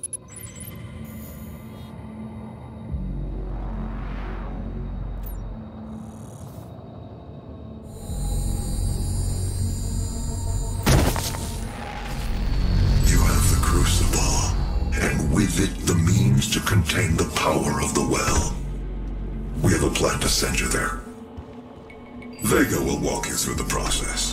With it, the means to contain the power of the well. We have a plan to send you there. Vega will walk you through the process.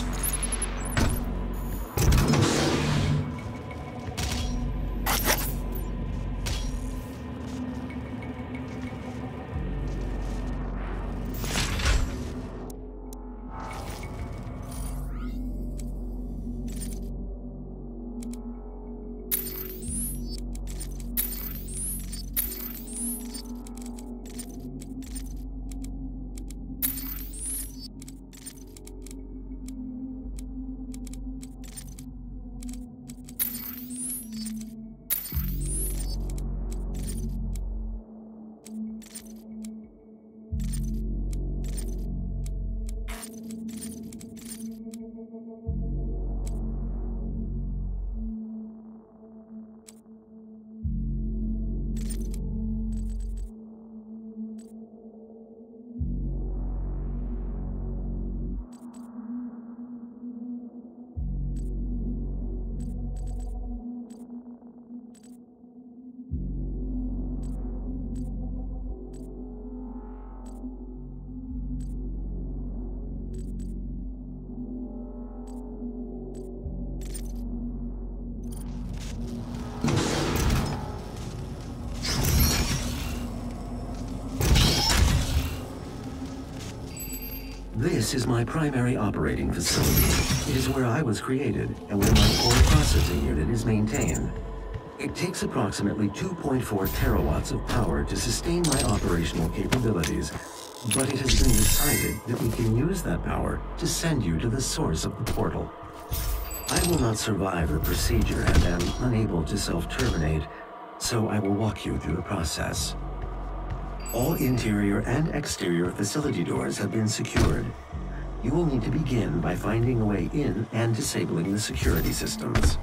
This is my primary operating facility. It is where I was created and where my core processing unit is maintained. It takes approximately 2.4 terawatts of power to sustain my operational capabilities, but it has been decided that we can use that power to send you to the source of the portal. I will not survive the procedure and am unable to self-terminate, so I will walk you through the process. All interior and exterior facility doors have been secured. You will need to begin by finding a way in and disabling the security systems.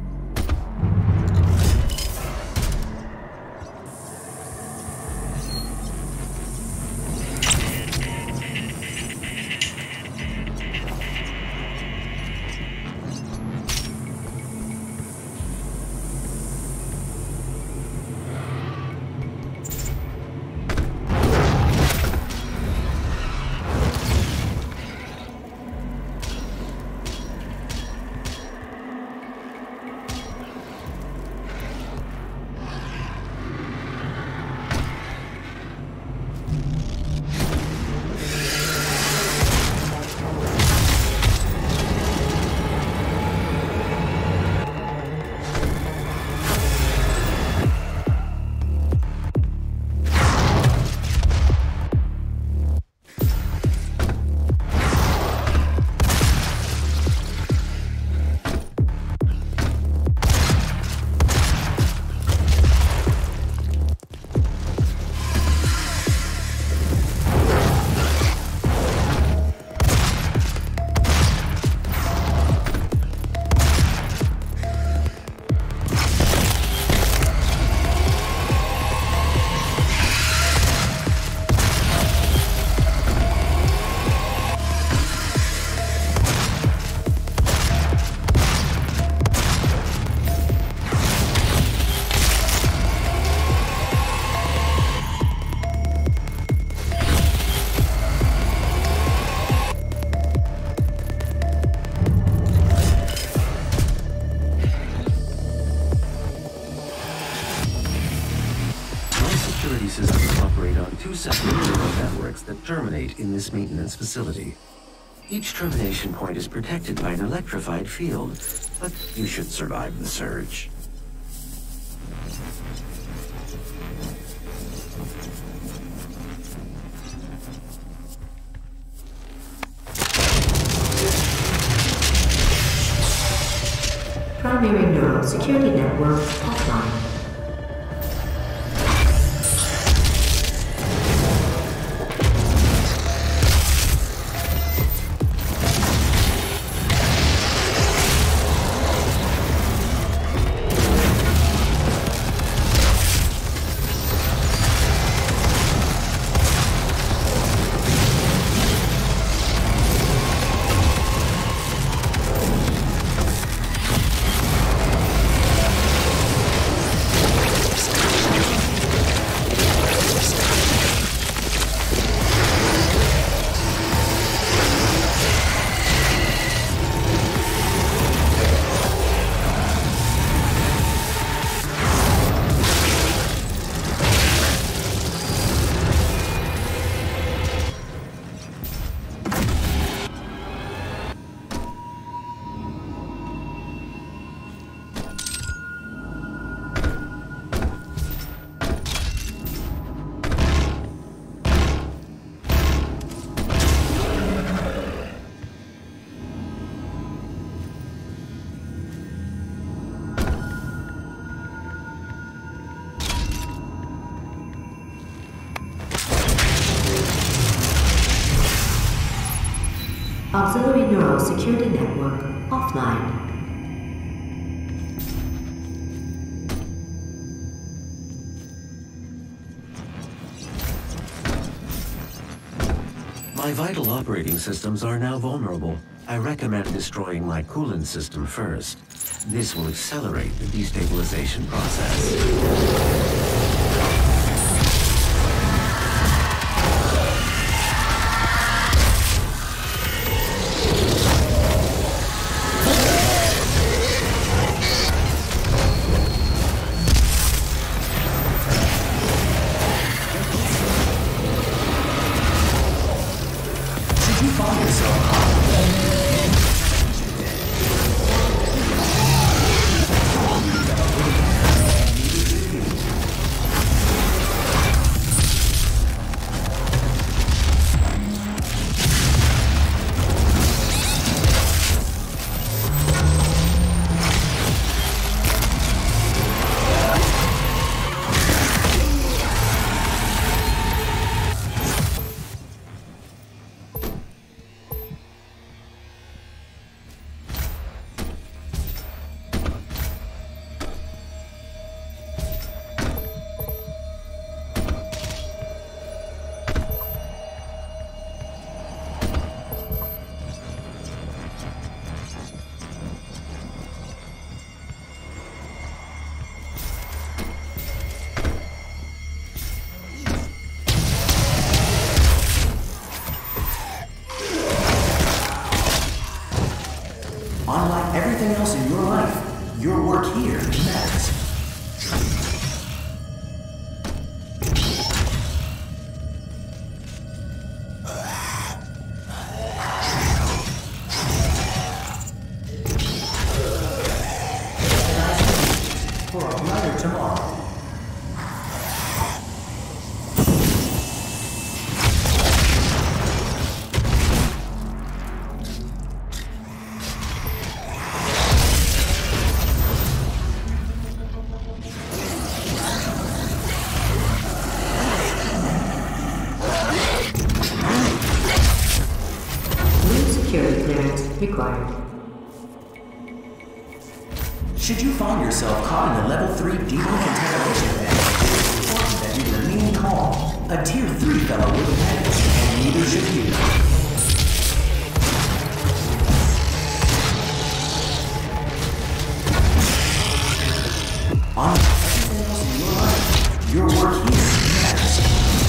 Systems operate on two separate neural networks that terminate in this maintenance facility. Each termination point is protected by an electrified field, but you should survive the surge. Primary neural security network offline. Auxiliary Neural Security Network offline. My vital operating systems are now vulnerable. I recommend destroying my coolant system first. This will accelerate the destabilization process. Unlike everything else in your life, your work here matters. For a brighter tomorrow. Required. Should you find yourself caught in a level 3 decontamination event, it's important that you remain calm. A tier 3 fellow wouldn't manage, and neither should you. On everything else in your life, your work here matters.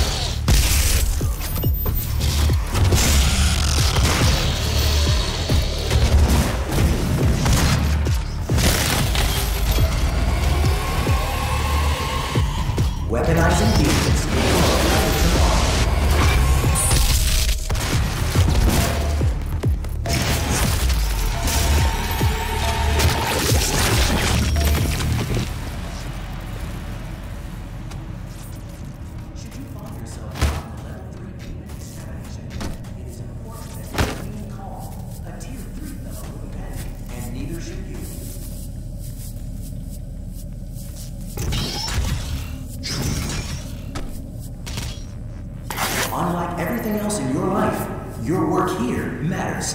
Weaponizing demons. Should you find yourself on level 3 demon examination, it is important that you remain calm. A tier 3 fellow would panic, and neither should you. Unlike everything else in your life, your work here matters.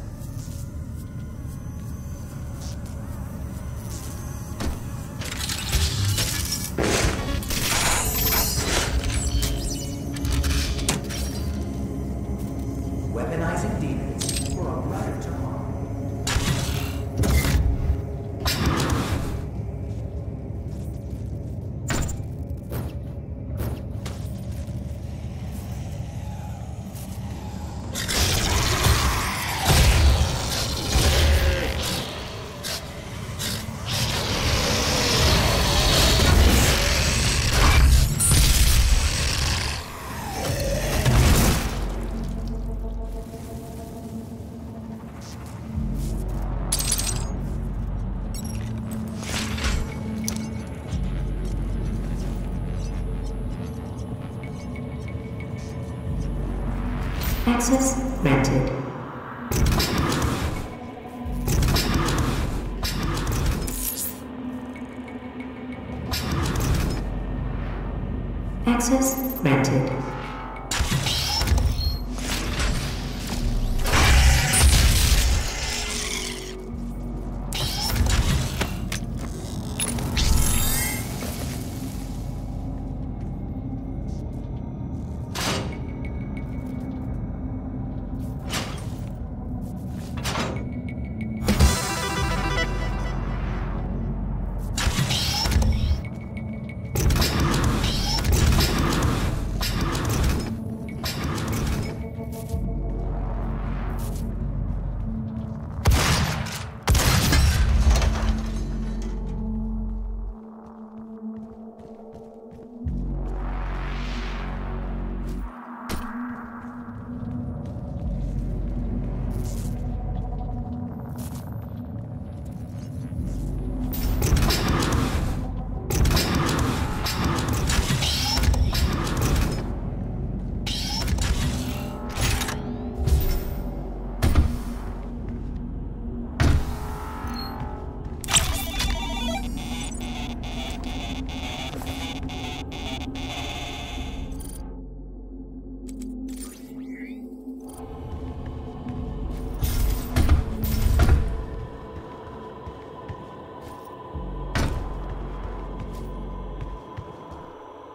Weaponizing demons for a brighter tomorrow. Access granted. Access granted.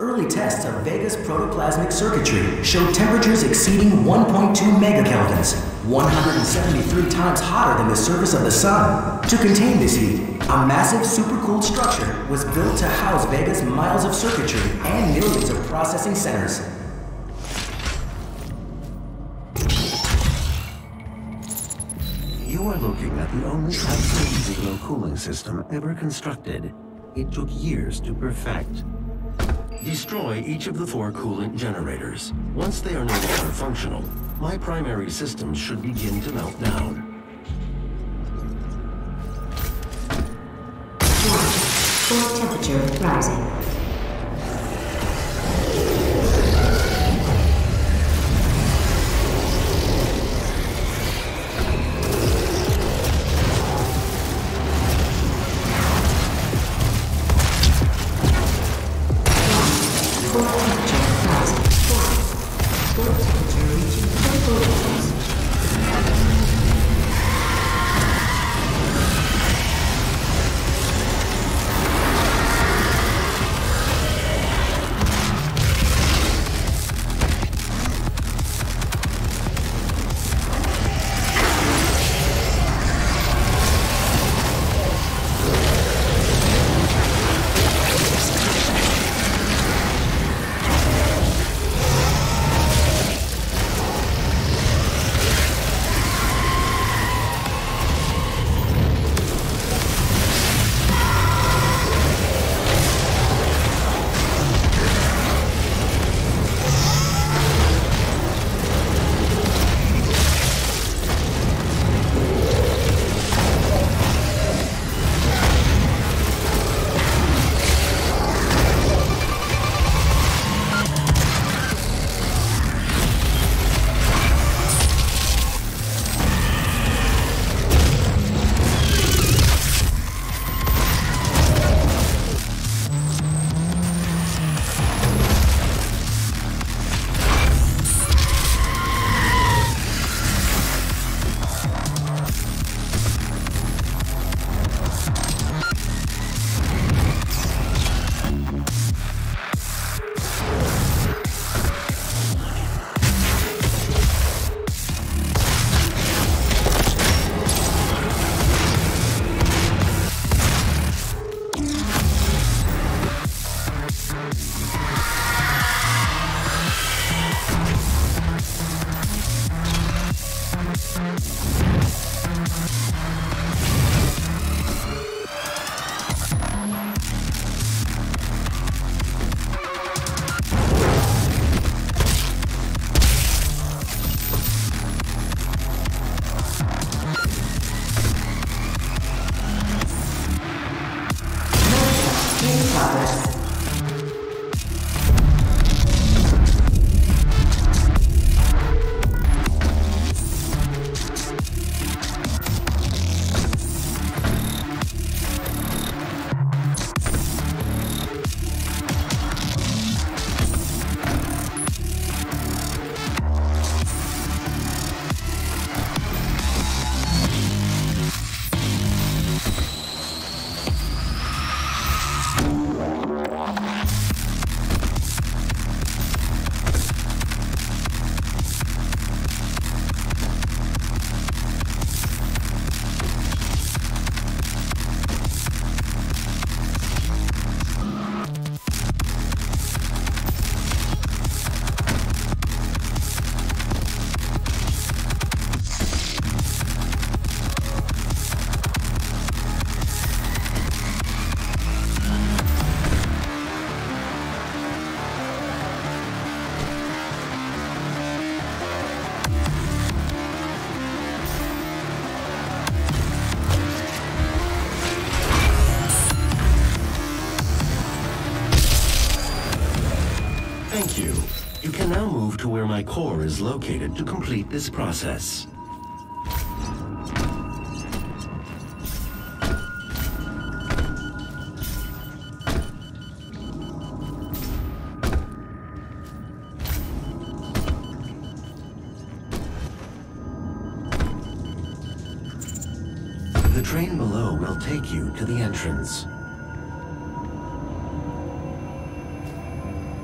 Early tests of Vega's protoplasmic circuitry showed temperatures exceeding 1.2 megakelvins, 173 times hotter than the surface of the sun. To contain this heat, a massive supercooled structure was built to house Vega's miles of circuitry and millions of processing centers. You are looking at the only absolute zero cooling system ever constructed. It took years to perfect. Destroy each of the 4 coolant generators. Once they are no longer functional, my primary systems should begin to melt down. Core temperature rising. Thank you. You can now move to where my core is located to complete this process. The train below will take you to the entrance.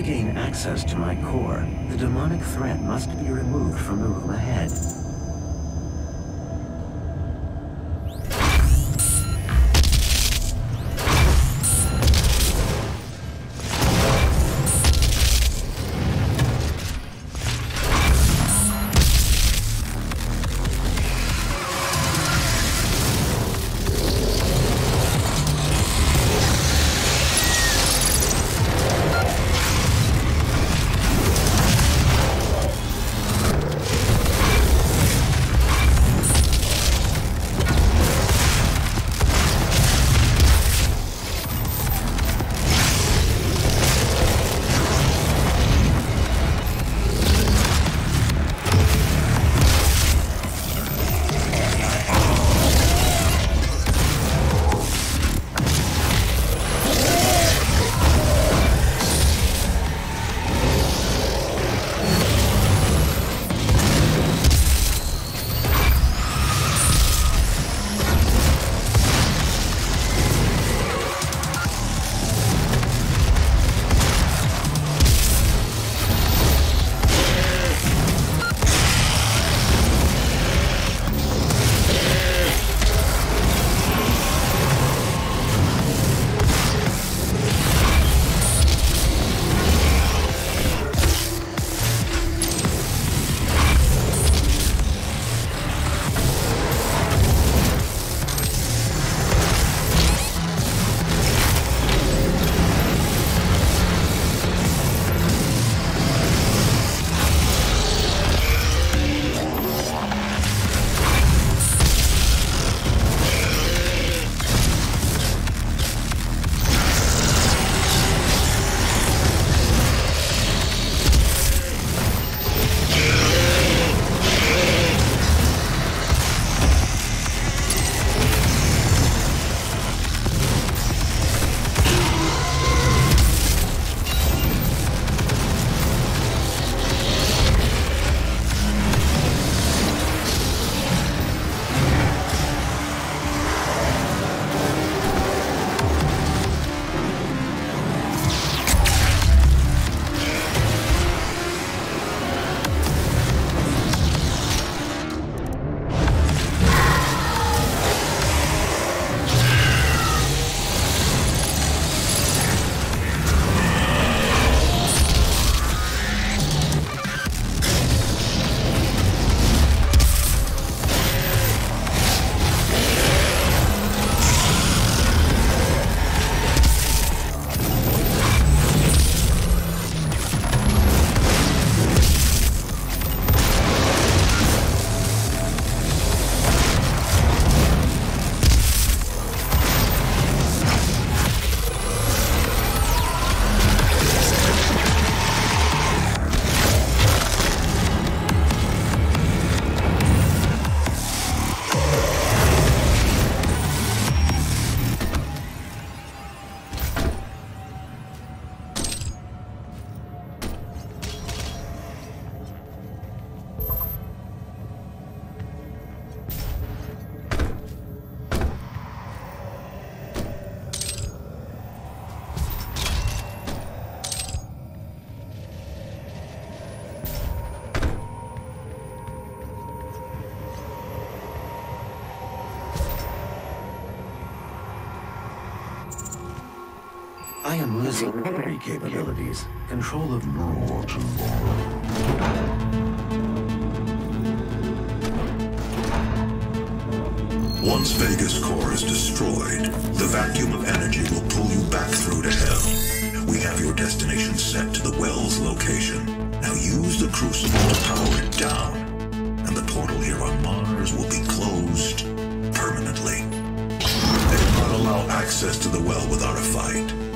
gain access to my core, the demonic threat must be removed from the room ahead. I am losing memory capabilities. Control of Once Vega's core is destroyed, the vacuum of energy will pull you back through to hell. We have your destination set to the well's location. Now use the crucible to power it down, and the portal here on Mars will be closed permanently. They will not allow access to the well without a fight.